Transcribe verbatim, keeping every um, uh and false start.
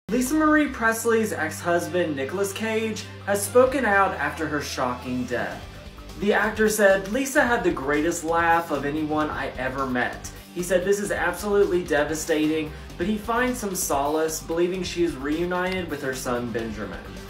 Lisa Marie Presley's ex-husband Nicolas Cage has spoken out after her shocking death. The actor said, "Lisa had the greatest laugh of anyone I ever met." He said this is absolutely devastating, but he finds some solace believing she is reunited with her son Benjamin.